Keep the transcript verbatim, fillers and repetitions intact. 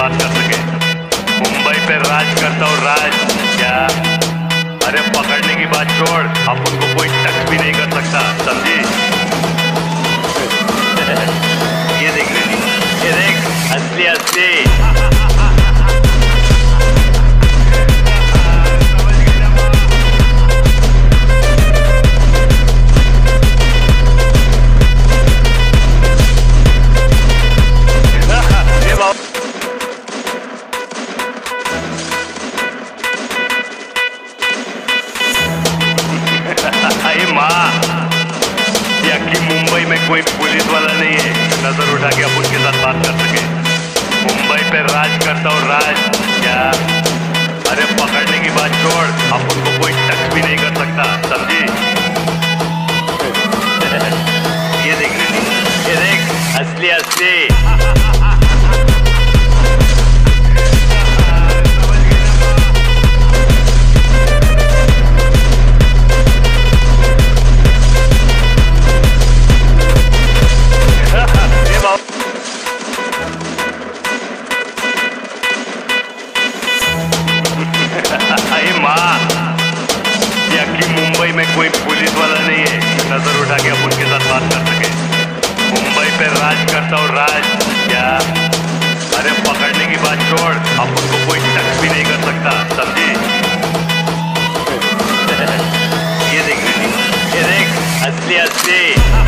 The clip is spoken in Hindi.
बात कर सके। मुंबई पे राज करता हूँ राज क्या? अरे पकड़ने की बात छोड़, अपन को कोई टच भी नहीं कर सकता, समझी? ये देख रही, ये देख असली असली। मुंबई में कोई पुलिस वाला नहीं है नजर उठा के अपन के साथ बात कर सके। मुंबई पे राज करता हूँ राज क्या? अरे पकड़ने की बात छोड़, अपन को कोई टच भी नहीं कर सकता, समझी? ये देख रही, ये देख असली असली। मुंबई में कोई पुलिस वाला नहीं है नजर उठा के अपन के साथ बात कर सके। मुंबई पे राज करता हूँ राज क्या? अरे पकड़ने की बात छोड़, अपन को कोई टच भी नहीं कर सकता, समझी? ये देख रही, ये देख असली असली।